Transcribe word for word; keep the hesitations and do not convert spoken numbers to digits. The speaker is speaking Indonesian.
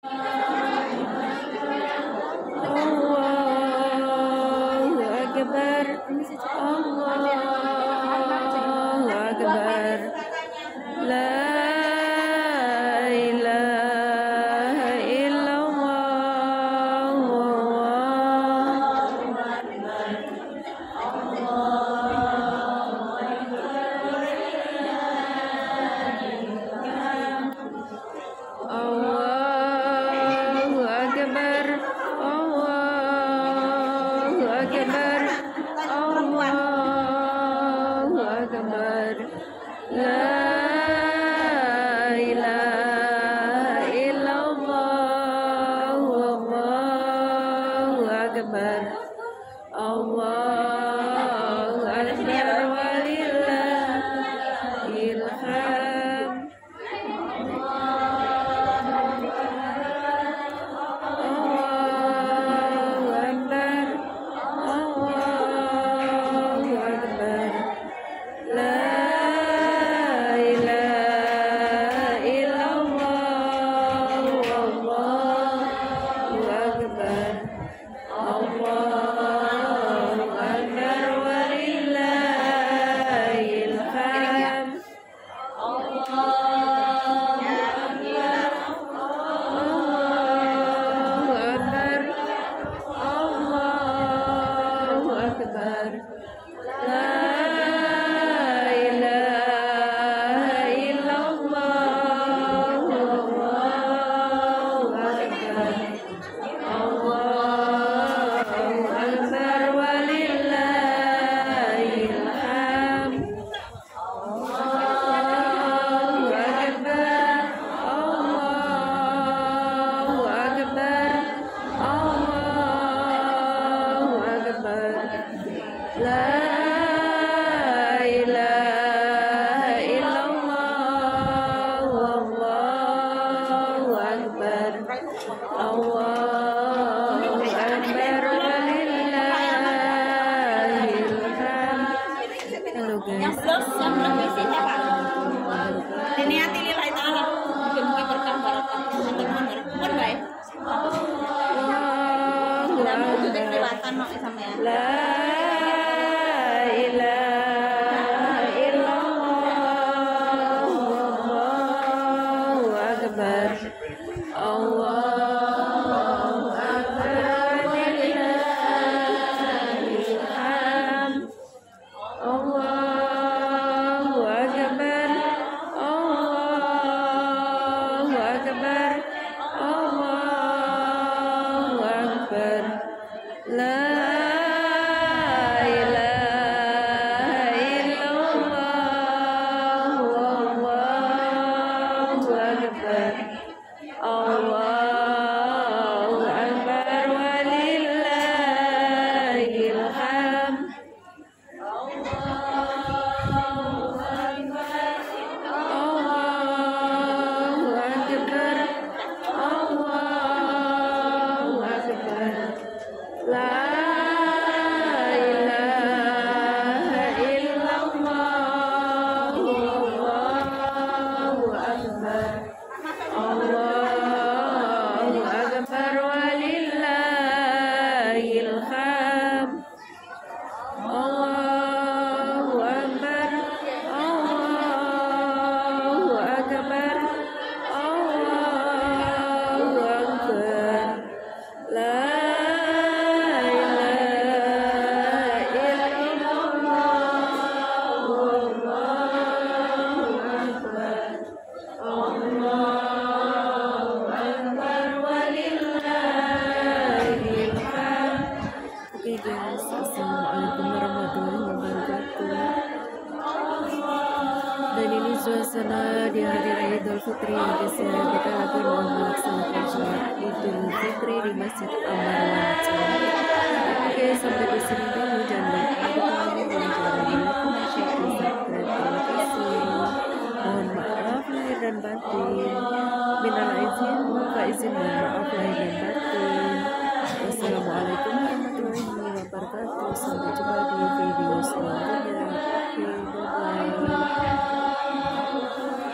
Allahu Akbar. Allahu Akbar. La ilaha illallah. Allahu Akbar. Allahu Akbar. Allahu Akbar. La ilaha illallah. Allahu Akbar. Allahu Akbar walillahil hamd. Allahu Akbar. Allahu Akbar. La ilaha illallah. Allahu Akbar. Allahu Akbar walillahil hamd. Allahu Akbar. Allahu Akbar. La ilaha illallah. Allahu Akbar. Allahu Akbar walillahil hamd. Allahu Akbar. Allahu Akbar. Allahu Akbar. La ilaha illallah. Allahu Akbar. Allahu Akbar walillahil hamd. Halo guys. Yang plus, yang belum isinya Pak. Diniati lillahi ta'ala. Mungkin-mungkin berkah barokah. Teman-teman, bukan baik. Allahu Sudah mau juga Akbar. kelewatan mau sampean. La ilaha illallah. Allahu Akbar. Allahu Akbar walillahil hamd. Allahu Akbar. Allahu Akbar. Allahu Akbar. La ilaha illallah. Allahu Akbar. Allahu Akbar walillahil hamd. Allahu Akbar. Allahu Akbar. La ilaha illallah. Allahu Akbar. Allahu Akbar walillahil hamd. Allahu Akbar. Allahu Akbar. Allahu Akbar. La ilaha illallah. Allahu Akbar. Allahu Akbar walillahil hamd. Oke guys, assalamualaikum warahmatullahi wabarakatuh. Dan ini suasana di hari raya Idul Fitri ya guys ya. Kita lagi mau melaksanakan sholat Idul Fitri di Masjid Ammar Wancang. Oke, sampai di sini dulu. Jangan lupa like, comment, share, dan subscribe. Terima kasih. Mohon maaf lahir dan batin. Minal aizin, maka izin mohon maaf lahir dan batin. Wassalamualaikum warahmatullahi wabarakatuh. Sampai jumpa di video selanjutnya. Oke, bye bye.